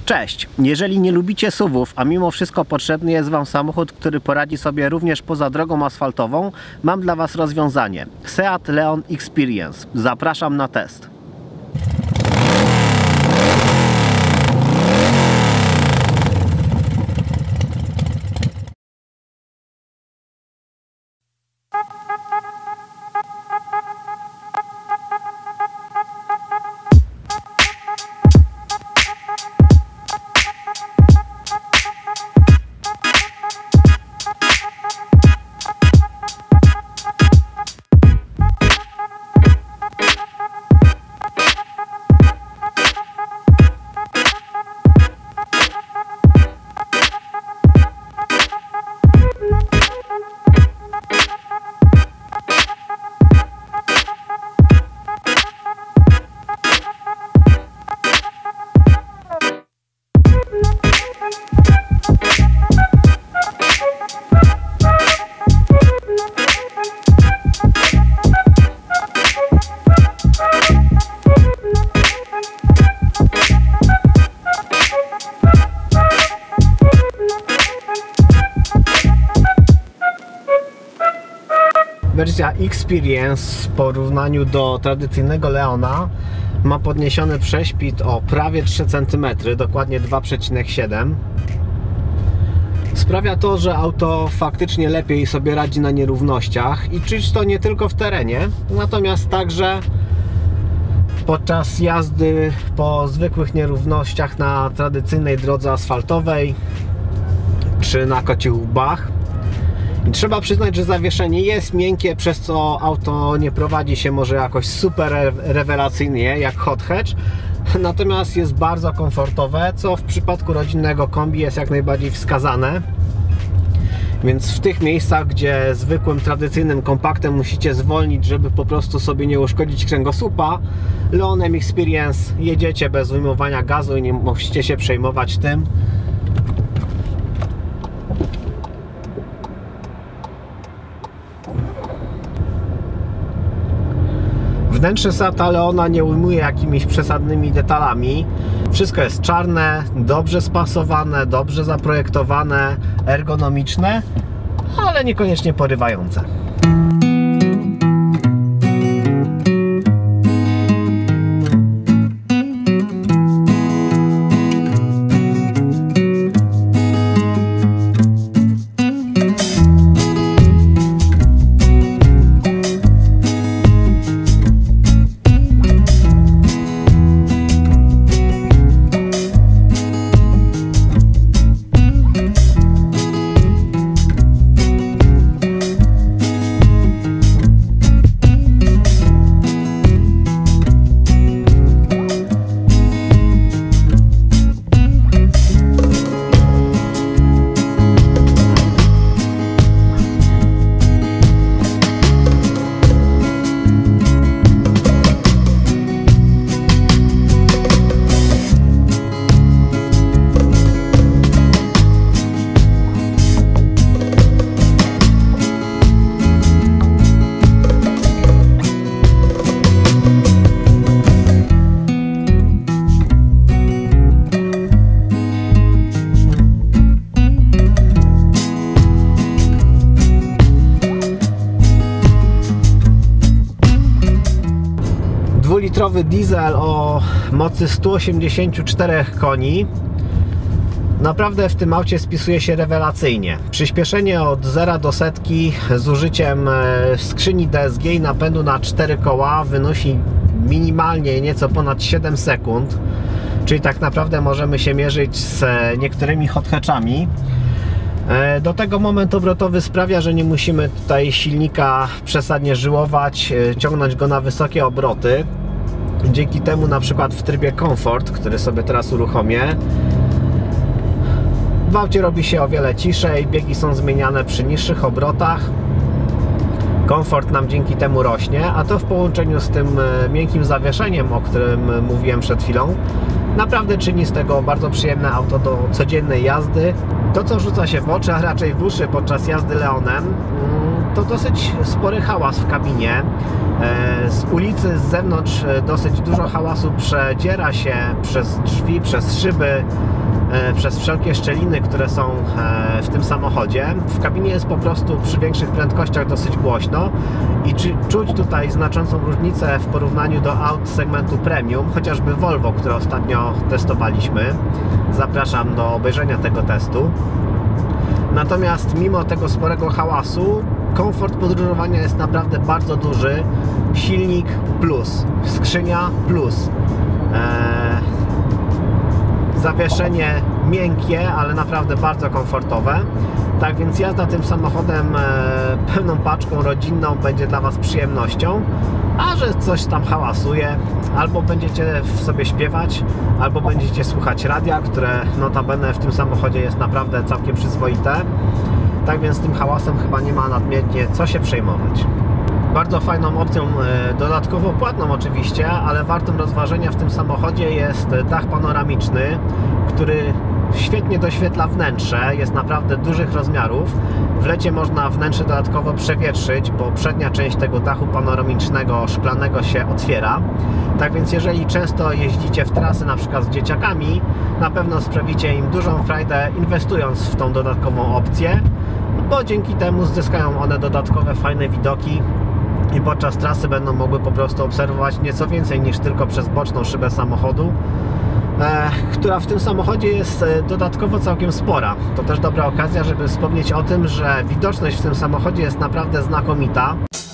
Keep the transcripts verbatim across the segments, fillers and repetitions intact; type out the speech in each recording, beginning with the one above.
Cześć! Jeżeli nie lubicie suwów, a mimo wszystko potrzebny jest Wam samochód, który poradzi sobie również poza drogą asfaltową, mam dla Was rozwiązanie. Seat Leon Experience. Zapraszam na test. Wersja Experience w porównaniu do tradycyjnego Leona ma podniesiony prześwit o prawie trzy centymetry, dokładnie dwa przecinek siedem. Sprawia to, że auto faktycznie lepiej sobie radzi na nierównościach i czuć to nie tylko w terenie, natomiast także podczas jazdy po zwykłych nierównościach na tradycyjnej drodze asfaltowej czy na kocich łbach. I trzeba przyznać, że zawieszenie jest miękkie, przez co auto nie prowadzi się może jakoś super rewelacyjnie jak hot hatch, natomiast jest bardzo komfortowe, co w przypadku rodzinnego kombi jest jak najbardziej wskazane. Więc w tych miejscach, gdzie zwykłym, tradycyjnym kompaktem musicie zwolnić, żeby po prostu sobie nie uszkodzić kręgosłupa, Leonem Experience jedziecie bez wyjmowania gazu i nie musicie się przejmować tym. Wnętrze Seata Leona nie ujmuje jakimiś przesadnymi detalami. Wszystko jest czarne, dobrze spasowane, dobrze zaprojektowane, ergonomiczne, ale niekoniecznie porywające. dwulitrowy diesel o mocy stu osiemdziesięciu czterech koni naprawdę w tym aucie spisuje się rewelacyjnie. Przyspieszenie od zera do setki z użyciem skrzyni D S G i napędu na cztery koła wynosi minimalnie nieco ponad siedem sekund, czyli tak naprawdę możemy się mierzyć z niektórymi hot hatchami. Do tego moment obrotowy sprawia, że nie musimy tutaj silnika przesadnie żyłować, ciągnąć go na wysokie obroty. Dzięki temu na przykład w trybie Comfort, który sobie teraz uruchomię, w aucie robi się o wiele ciszej, biegi są zmieniane przy niższych obrotach. Komfort nam dzięki temu rośnie, a to w połączeniu z tym miękkim zawieszeniem, o którym mówiłem przed chwilą, naprawdę czyni z tego bardzo przyjemne auto do codziennej jazdy. To, co rzuca się w oczy, a raczej w uszy podczas jazdy Leonem, to dosyć spory hałas w kabinie. Z ulicy, z zewnątrz dosyć dużo hałasu przedziera się przez drzwi, przez szyby, przez wszelkie szczeliny, które są w tym samochodzie. W kabinie jest po prostu przy większych prędkościach dosyć głośno i czuć tutaj znaczącą różnicę w porównaniu do aut segmentu premium, chociażby Volvo, które ostatnio testowaliśmy. Zapraszam do obejrzenia tego testu. Natomiast mimo tego sporego hałasu, komfort podróżowania jest naprawdę bardzo duży. Silnik plus, skrzynia plus, eee, zawieszenie miękkie, ale naprawdę bardzo komfortowe. Tak więc jazda tym samochodem e, pełną paczką rodzinną będzie dla Was przyjemnością, a że coś tam hałasuje, albo będziecie sobie śpiewać, albo będziecie słuchać radia, które notabene w tym samochodzie jest naprawdę całkiem przyzwoite. Tak więc tym hałasem chyba nie ma nadmiernie co się przejmować. Bardzo fajną opcją, dodatkowo płatną oczywiście, ale wartym rozważenia w tym samochodzie jest dach panoramiczny, który świetnie doświetla wnętrze, jest naprawdę dużych rozmiarów. W lecie można wnętrze dodatkowo przewietrzyć, bo przednia część tego dachu panoramicznego szklanego się otwiera. Tak więc jeżeli często jeździcie w trasy na przykład z dzieciakami, na pewno sprawicie im dużą frajdę inwestując w tą dodatkową opcję, bo dzięki temu zyskają one dodatkowe fajne widoki i podczas trasy będą mogły po prostu obserwować nieco więcej niż tylko przez boczną szybę samochodu, e, która w tym samochodzie jest dodatkowo całkiem spora. To też dobra okazja, żeby wspomnieć o tym, że widoczność w tym samochodzie jest naprawdę znakomita.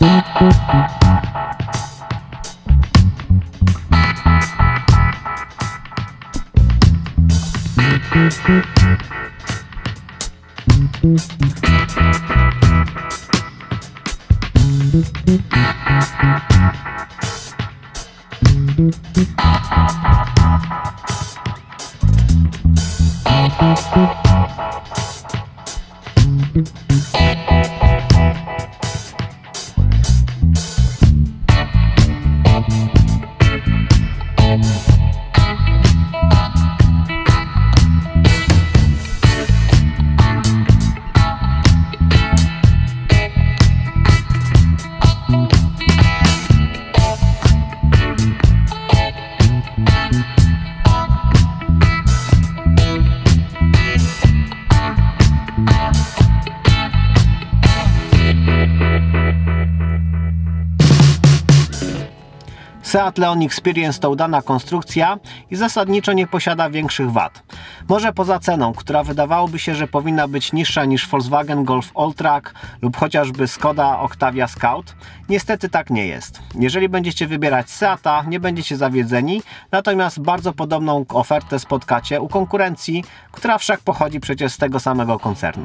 Seat Leon Experience to udana konstrukcja i zasadniczo nie posiada większych wad. Może poza ceną, która wydawałoby się, że powinna być niższa niż Volkswagen Golf Alltrack lub chociażby Skoda Octavia Scout, niestety tak nie jest. Jeżeli będziecie wybierać Seata, nie będziecie zawiedzeni, natomiast bardzo podobną ofertę spotkacie u konkurencji, która wszak pochodzi przecież z tego samego koncernu.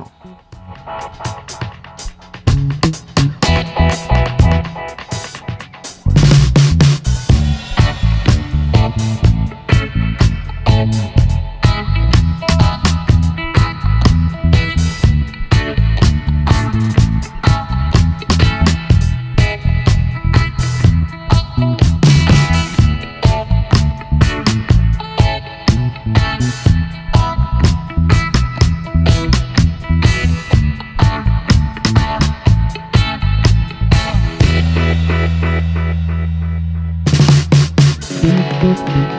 Thank you.